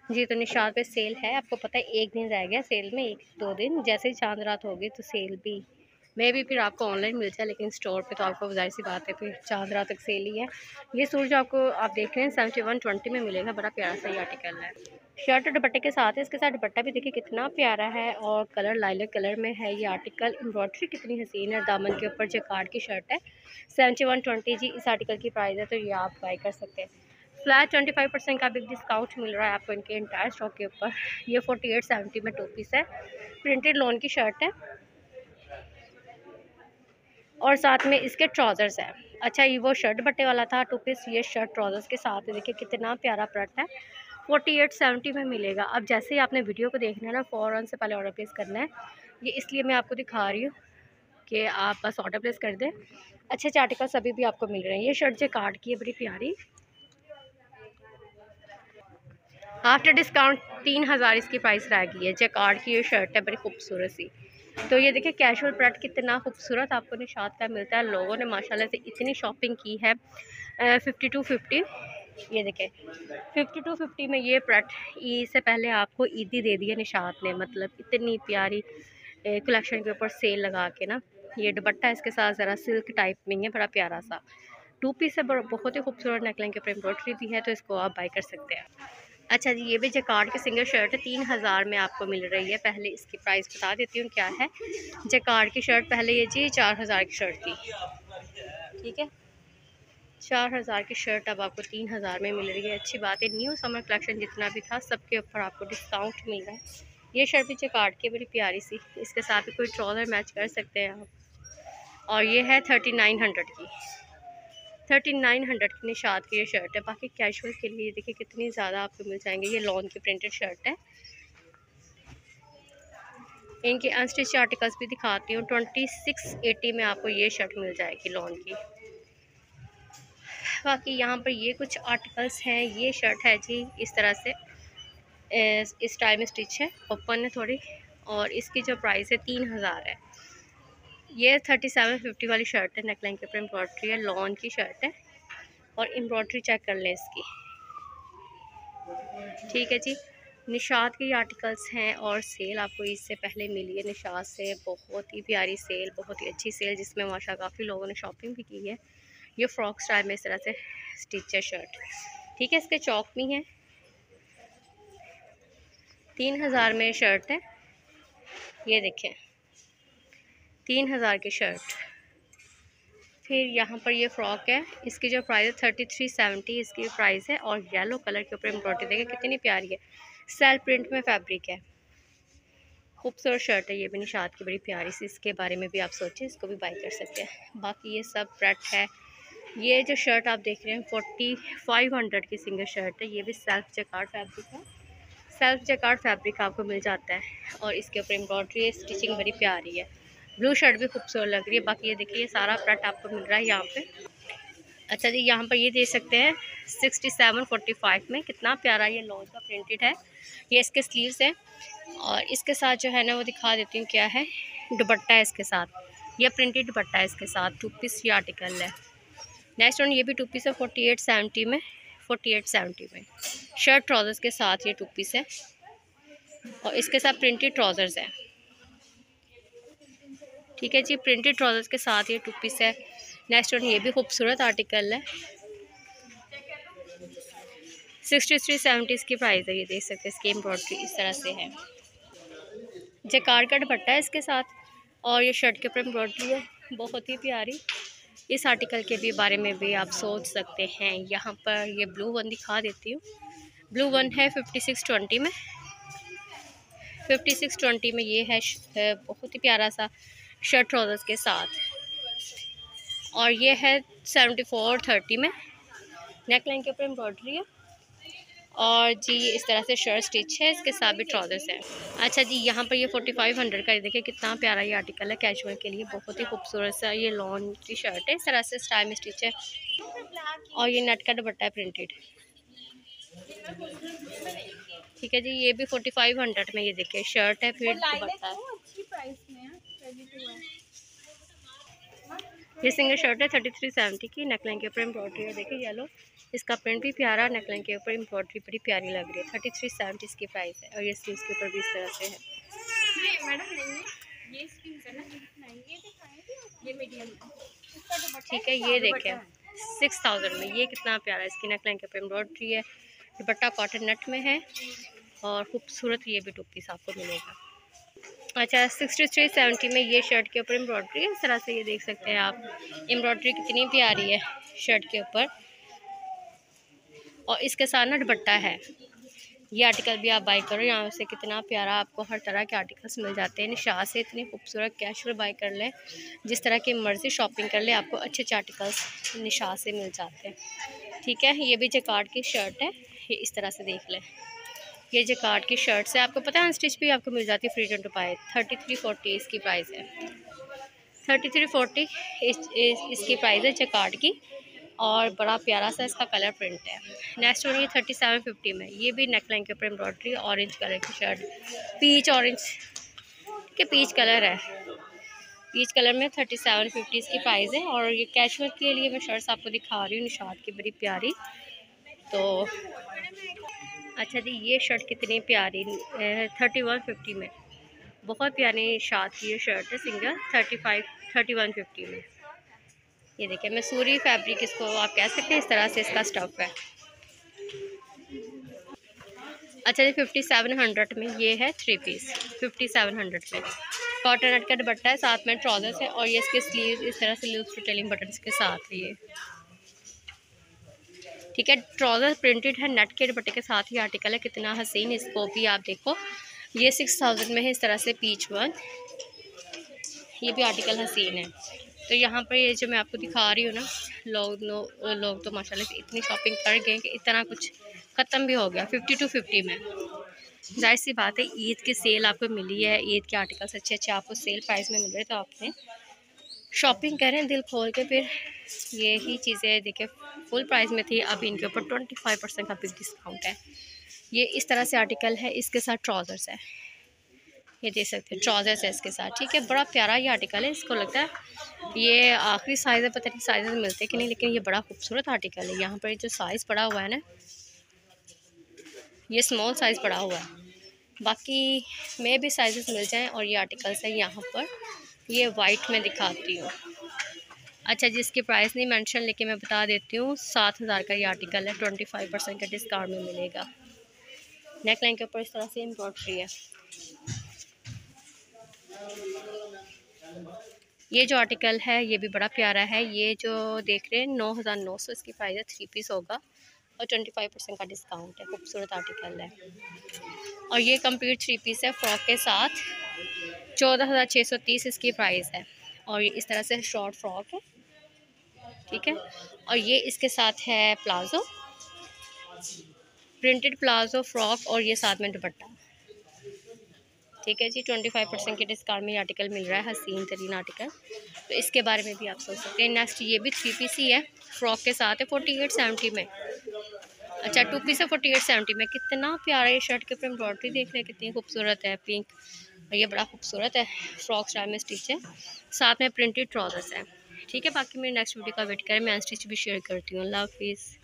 जी, तो निशात पे सेल है, आपको पता है 1 दिन रह गया सेल में, 1-2 दिन। जैसे ही चाँद रात होगी तो सेल भी मे बी फिर आपको ऑनलाइन मिल जाए, लेकिन स्टोर पे तो आपको ज़ाहिर-सी बात है फिर चाँद रात तक सेल ही है। ये सूट जो आपको आप देख रहे हैं 7120 में मिलेगा, बड़ा प्यारा-सा ये आर्टिकल है। शर्ट और दुपट्टे के साथ है, इसके साथ दुपट्टा भी देखिए कितना प्यारा है और कलर लाइलैक कलर में है ये आर्टिकल। एम्ब्रॉयडरी कितनी हसीन है, दामन के ऊपर जैकार्ड की शर्ट है। 7120 जी इस आर्टिकल की प्राइस है, तो ये आप बाय कर सकते हैं। फ्लैट 25% का बिग डिस्काउंट मिल रहा है आपको इनके इंटायर स्टॉक के ऊपर। ये 4870 में 2 पीस है, प्रिंटेड लॉन की शर्ट है और साथ में इसके ट्राउज़र्स है। अच्छा, ये वो शर्ट बट्टे वाला था 2 पीस, ये शर्ट ट्राउज़र्स के साथ है। देखिए कितना प्यारा प्रोडक्ट है, 4870 में मिलेगा। अब जैसे ही आपने वीडियो को देखना है ना, फ़ौरन से पहले ऑर्डर प्लेस करना है। ये इसलिए मैं आपको दिखा रही हूँ कि आप बस ऑर्डर प्लेस कर दें। अच्छे अच्छे आर्टिकल्स अभी भी आपको मिल रहे हैं। ये शर्ट जैकार्ड की है, बड़ी प्यारी। आफ्टर डिस्काउंट 3000 इसकी प्राइस रह गई है। जैकार्ड की ये शर्ट है, बड़ी खूबसूरत सी। तो ये देखिए कैजुअल प्रोडक्ट कितना खूबसूरत आपको निशात का मिलता है। लोगों ने माशाल्लाह से इतनी शॉपिंग की है। 5250, ये देखें 5250 में ये प्रोडक्ट ईद से पहले आपको ईदी दे दिया निशात ने। मतलब इतनी प्यारी कलेक्शन के ऊपर सेल लगा के ना। ये दुपट्टा इसके साथ ज़रा सिल्क टाइप में है, बड़ा प्यारा सा 2 पीस है, बहुत ही खूबसूरत नेकलाइन के ऊपर एम्ब्रॉयडरी भी है, तो इसको आप बाय कर सकते हैं। अच्छा जी, ये भी जैकार्ड की सिंगल शर्ट है, 3000 में आपको मिल रही है। पहले इसकी प्राइस बता देती हूँ क्या है। जैकार्ड की शर्ट पहले ये जी 4000 की शर्ट थी, ठीक है। 4000 की शर्ट अब आपको 3000 में मिल रही है। अच्छी बात है, न्यू समर कलेक्शन जितना भी था सबके ऊपर आपको डिस्काउंट मिल रहा है। ये शर्ट भी जैकार्ड की बड़ी प्यारी सी, इसके साथ भी कोई ट्राउज़र मैच कर सकते हैं आप। और ये है 3900 की, 3900 की निशात की ये शर्ट है। बाकी कैजुअल के लिए देखिए कितनी ज़्यादा आपको मिल जाएंगे। ये लॉन की प्रिंटेड शर्ट है। इनके अनस्टिच आर्टिकल्स भी दिखाती हूँ। 2680 में आपको ये शर्ट मिल जाएगी लॉन की। बाकी यहाँ पर ये कुछ आर्टिकल्स हैं। ये शर्ट है जी इस तरह से, इस टाइप में स्टिच है, ओपन है थोड़ी, और इसकी जो प्राइस है 3000 है। ये 3750 वाली शर्ट है, नेकलाइन के ऊपर एम्ब्रॉयडरी है, लॉन की शर्ट है और एम्ब्रॉयडरी चेक कर लें इसकी, ठीक है जी। निशात के आर्टिकल्स हैं और सेल आपको इससे पहले मिली है निशात से। बहुत ही प्यारी सेल, बहुत ही अच्छी सेल, जिसमें माशा काफ़ी लोगों ने शॉपिंग भी की है। ये फ्रॉक स्टाइल में इस तरह से स्टिच है शर्ट, ठीक है। इसके चौक भी हैं। 3000 में शर्ट है, ये देखें 3000 की शर्ट। फिर यहाँ पर ये फ्रॉक है, इसकी जो प्राइस है 3370 इसकी प्राइस है। और येलो कलर के ऊपर एम्ब्रॉयडरी देखें कितनी प्यारी है, सेल्फ प्रिंट में फैब्रिक है, खूबसूरत शर्ट है। ये भी निशात की बड़ी प्यारी सी, इसके बारे में भी आप सोचें, इसको भी बाय कर सकते हैं। बाकी ये सब प्रोडक्ट है। ये जो शर्ट आप देख रहे हैं 4500 की सिंगल शर्ट है। ये भी सेल्फ जैकार्ड फैब्रिक है, सेल्फ जैकार्ड फैब्रिक आपको मिल जाता है और इसके ऊपर एम्ब्रॉयडरी स्टिचिंग बड़ी प्यारी है। ब्लू शर्ट भी खूबसूरत लग रही है। बाकी ये देखिए ये सारा प्रोडक्ट आपको मिल रहा है यहाँ पे। अच्छा जी, यहाँ पर ये देख सकते हैं 6745 में, कितना प्यारा ये लॉन का प्रिंटेड है। ये इसके स्लीव्स है और इसके साथ जो है ना वो दिखा देती हूँ क्या है। दुपट्टा है इसके साथ, ये प्रिंटेड दुपट्टा है इसके साथ। 2 पीस ये आर्टिकल है। नेक्स्ट वन ये भी 2 पीस है 4870 में, 4870 में शर्ट ट्राउजर्स के साथ ये 2 पीस है और इसके साथ प्रिंटेड ट्राउजर्स है, ठीक है जी। प्रिंटेड ट्राउजर्स के साथ ये 2 पीस है। नेक्स्ट वन ये भी खूबसूरत आर्टिकल है, 6370 इसकी प्राइस है। ये देख सकते हैं इसकी एम्ब्रॉयडरी इस तरह से है। जैकार्ड का दुपट्टा है इसके साथ और ये शर्ट के ऊपर एम्ब्रॉयडरी है, बहुत ही प्यारी। इस आर्टिकल के भी बारे में भी आप सोच सकते हैं। यहाँ पर ये ब्लू वन दिखा देती हूँ। ब्लू वन है 5620 में, 5620 में ये है बहुत ही प्यारा सा शर्ट ट्राउजर्स के साथ। और ये है 7430 में, नेकलाइन के ऊपर एम्ब्रॉयडरी है और जी इस तरह से शर्ट स्टिच है, इसके साथ भी ट्राउजर्स है। अच्छा जी, यहाँ पर ये 4500 का, देखिए कितना प्यारा ये आर्टिकल है कैजुअल के लिए, बहुत ही खूबसूरत सा ये लॉन की शर्ट है, इस तरह से स्टाइल में स्टिच है और ये नेट का दुपट्टा है प्रिंटेड, ठीक है जी। ये भी 4500 में, ये देखिए शर्ट है फिर दुपट्टा है। ये सिंगल शर्ट है 3370 की, नेकलाइन के ऊपर एम्ब्रॉयडरी है, देखिए येलो इसका प्रिंट भी प्यारा, नेकलाइन के ऊपर एम्ब्रॉयडरी बड़ी प्यारी लग रही है। 3370 इसकी प्राइस है। और ये स्लीव्स के ऊपर भी इस तरह से है। ठीक है, ये देखें 6000 में ये कितना प्यारा, इसकी नेकलाइन के ऊपर एम्ब्रॉयडरी है, दुपट्टा कॉटन नेट में है और खूबसूरत ये भी टू पीस आपको मिलेगा। अच्छा, 6370 में ये शर्ट के ऊपर एम्ब्रॉयडरी है। इस तरह से ये देख सकते हैं आप, एम्ब्रॉयडरी कितनी प्यारी है शर्ट के ऊपर, और इसके साथ ना दुपट्टा है। ये आर्टिकल भी आप बाई करो, यहाँ से कितना प्यारा आपको हर तरह के आर्टिकल्स मिल जाते हैं। निशात से इतनी खूबसूरत, कैजुअल बाई कर ले, जिस तरह की मर्ज़ी शॉपिंग कर ले, आपको अच्छे अच्छे आर्टिकल्स निशात से मिल जाते हैं। ठीक है, ये भी जैकार्ड की शर्ट है, ये इस तरह से देख लें। ये जैकार्ड की शर्ट से आपको पता है अनस्टिच भी आपको मिल जाती है फ्री टू पाए। 3340 इसकी प्राइस है। 3340 इसकी प्राइस है जैकार्ड की, और बड़ा प्यारा सा इसका कलर प्रिंट है। नेक्स्ट हो रही है 3750 में, ये भी नेकलाइन के ऊपर एम्ब्रॉयडरी, ऑरेंज कलर की शर्ट, पीच ऑरेंज के पीच कलर है, पीच कलर में 3750 इसकी प्राइस है। और ये कैजुअल के लिए मैं शर्ट्स आपको दिखा रही हूँ निशात की, बड़ी प्यारी। तो अच्छा जी, ये शर्ट कितनी प्यारी, 3150 में, बहुत प्यारी निशात की ये शर्ट है, सिंगल 3150 में। ये देखिए मैसूरी फैब्रिक इसको आप कह सकते हैं, इस तरह से इसका स्टफ़ है। अच्छा जी, 5700 में ये है 3 पीस, 5700 में कॉटन नेट का दुपट्टा है, साथ में ट्राउजर्स है, और ये इसके स्लीव इस तरह से लूज फिटिंग बटन्स के साथ है ये। ठीक है, ट्राउज़र प्रिंटेड है, नेट के दुपट्टे के साथ ही आर्टिकल है, कितना हसीन। इसको भी आप देखो, ये 6000 में है, इस तरह से पीच वन, ये भी आर्टिकल हसीन है। तो यहाँ पर ये जो मैं आपको दिखा रही हूँ ना, लोग तो माशाल्लाह इतनी शॉपिंग कर गए कि इतना कुछ ख़त्म भी हो गया। 5250 में, जाहिर सी बात है ईद की सेल आपको मिली है, ईद के आर्टिकल्स अच्छे अच्छे आपको सेल प्राइस में मिल रहे, तो आपने शॉपिंग करें दिल खोल के। फिर यही चीज़ें देखिए फुल प्राइस में थी, अब इनके ऊपर 25% का बिग डिस्काउंट है। ये इस तरह से आर्टिकल है, इसके साथ ट्राउज़र्स है, ये देख सकते हैं ट्राउज़र्स है इसके साथ। ठीक है, बड़ा प्यारा ये आर्टिकल है, इसको लगता है ये आखिरी साइज़ है, पता नहीं साइज़ मिलते कि नहीं, लेकिन ये बड़ा खूबसूरत आर्टिकल है। यहाँ पर जो साइज़ पड़ा हुआ है ना, ये स्मॉल साइज़ पड़ा हुआ है, बाकी में भी साइज़ मिल जाएँ। और ये आर्टिकल्स है यहाँ पर, ये वाइट में दिखाती हूँ। अच्छा, जिसकी प्राइस नहीं मेंशन, लेकिन मैं बता देती हूँ 7000 का ये आर्टिकल है, 25% का डिस्काउंट में मिलेगा। नेकलाइन के ऊपर इस तरह से एम्ब्रॉयडरी है। ये जो आर्टिकल है ये भी बड़ा प्यारा है, ये जो देख रहे हैं 9900 इसकी प्राइस है, 3 पीस होगा और 25% का डिस्काउंट है। खूबसूरत आर्टिकल है, और ये कंप्लीट 3 पीस है फ्रॉक के साथ, 14630 इसकी प्राइस है। और ये इस तरह से शॉर्ट फ्रॉक है, ठीक है, और ये इसके साथ है प्लाजो, प्रिंटेड प्लाजो फ्रॉक, और ये साथ में दुपट्टा। ठीक है जी, 25% के डिस्काउंट में ये आर्टिकल मिल रहा है, हसीन तरीन आर्टिकल, तो इसके बारे में भी आप सोच सकते हैं। नेक्स्ट ये भी 3 पीस ही है, फ्रॉक के साथ है, 4870 में। अच्छा, 2 पीस है 4870 में। कितना प्यारा ये शर्ट के ऊपर एम्ब्रॉयडरी देख रहे हैं, कितनी खूबसूरत है, पिंक, और ये बड़ा खूबसूरत है, फ्रॉक स्टाइल में स्टिच है, साथ में प्रिंटेड ट्राउजर्स है। ठीक है, बाकी मेरी नेक्स्ट वीडियो का वेट करें, मैं अनस्टिच भी शेयर करती हूँ। अल्लाह हाफिज़।